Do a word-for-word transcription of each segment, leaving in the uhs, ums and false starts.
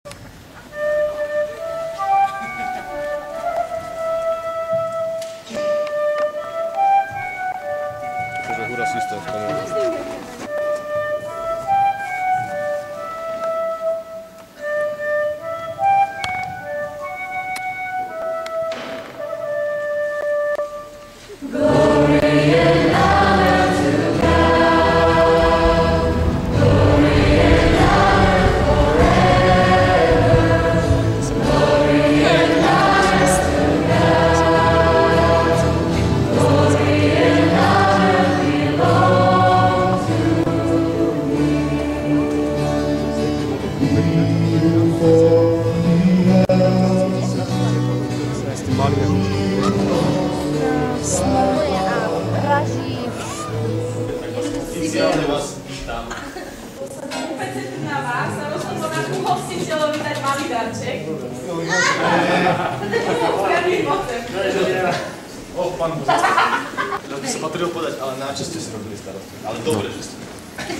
Že hura systém spomínal. Smeluje a praží. Oficiálne vás vítam. Na vás, alebo som to takú hostiteľovi dať malý darček. Och, pán Bože. To by sa patrilo podať, ale na čo ste si robili starosti. Ale dobre, že ste.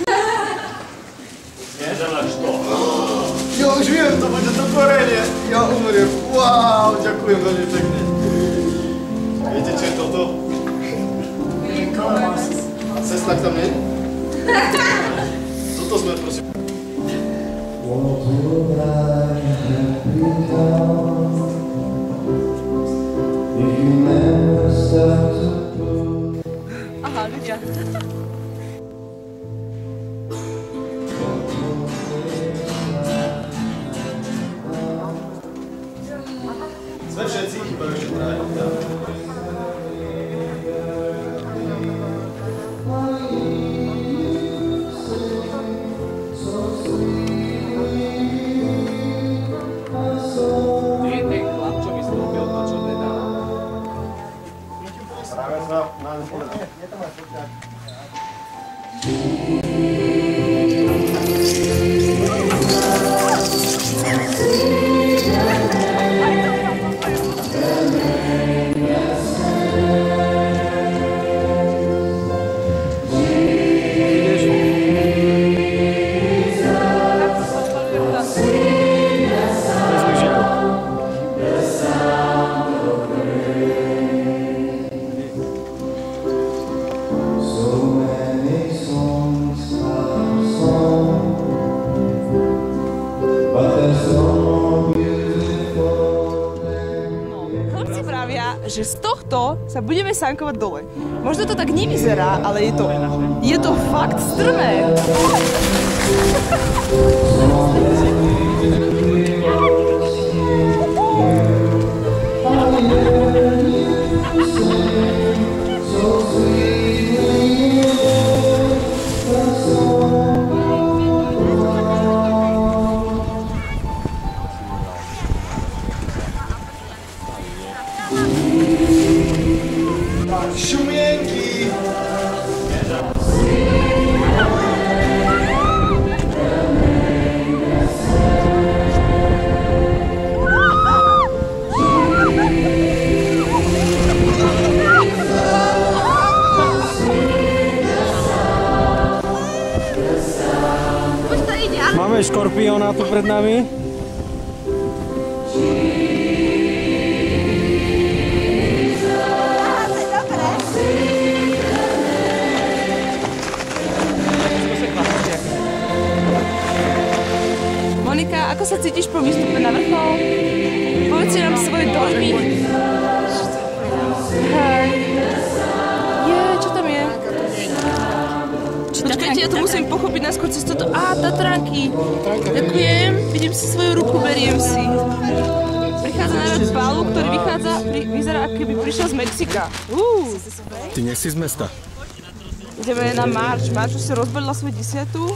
Nie? Želáš to. Ja už viem, to bude to korenie. Ja umriem. Wow, ďakujem veľmi pekne. Viete, čo je toto? A cesta k tam nie? Toto sme, prosím. Aha, ľudia. Sme všetci, chyba ešte traja. Že z tohto sa budeme sankovať dole. Možno to tak nevyzerá, ale je to, je to fakt strmé. Šumienky! Máme škorpióna tu pred nami. Monika, ako sa cítiš po výstupe na vrchol? Povedzte nám svoje dojmy. Hej. Je, čo tam je? Počkajte, ja to musím pochopiť najskôr cez toto. Á, Tatranky. Ďakujem. Vidím si svoju ruku, beriem si. Prichádza na rad Balu, ktorý vychádza, vyzerá, ako keby prišiel z Mexika. Uú. Ty nie si z mesta. Ideme na Marč. Marč už si rozbalila svoju desiatu.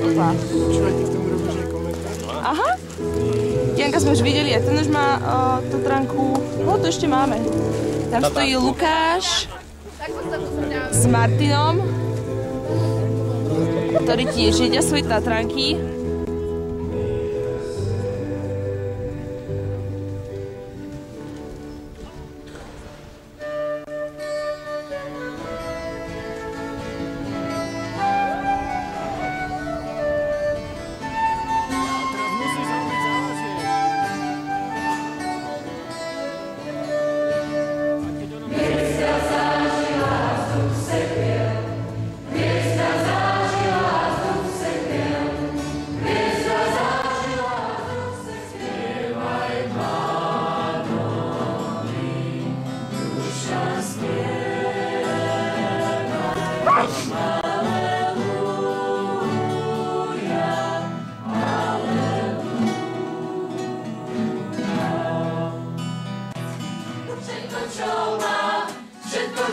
Aha. Janka sme už videli, a ten už má uh, Tatranku. No, to ešte máme. Tam stojí Lukáš s Martinom, ktorí tiež jedia svoje Tatranky.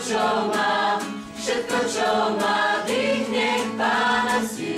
čo má, všetko, čo má, dých nech Pána si.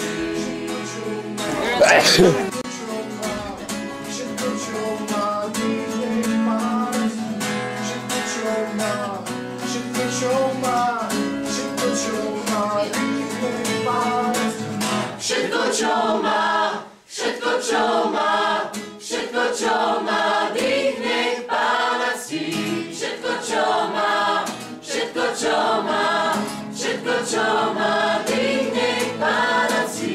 Všetko, čo má, všetko, čo má, všetko, čo má, dých nech Pána si. Všetko, čo má, všetko, čo má, všetko, čo má, dých nech Pána si.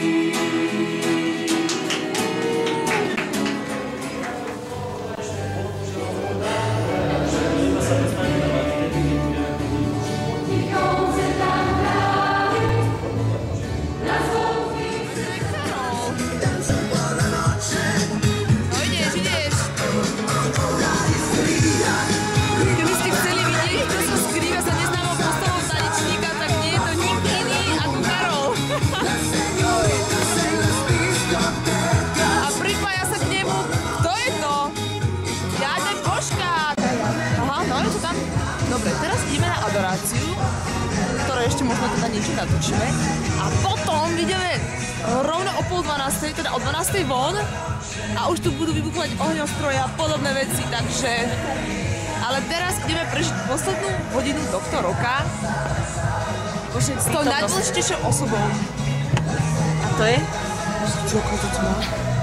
Ktoré ešte možno teda niečo natočíme. A potom ideme rovno o pol dvanástej, teda o dvanástej von a už tu budú vybuchovať ohňostroje a podobné veci, takže... Ale teraz ideme prežiť poslednú hodinu tohto roka s tou najdôležitejšou osobou. A to je? Čo, ako to tma?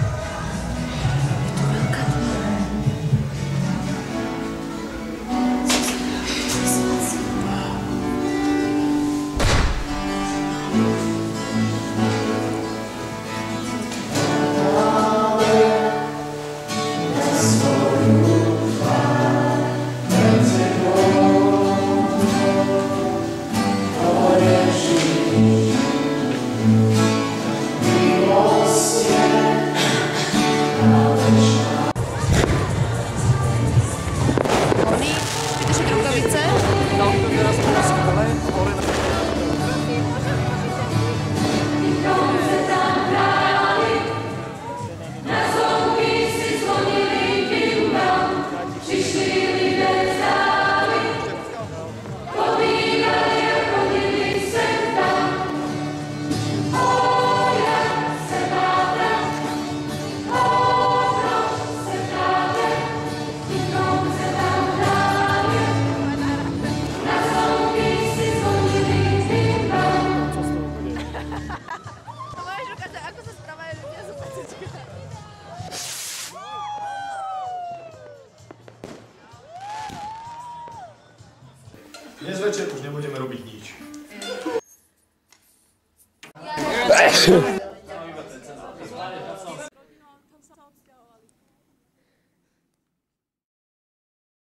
Dnes večer už nebudeme robiť nič.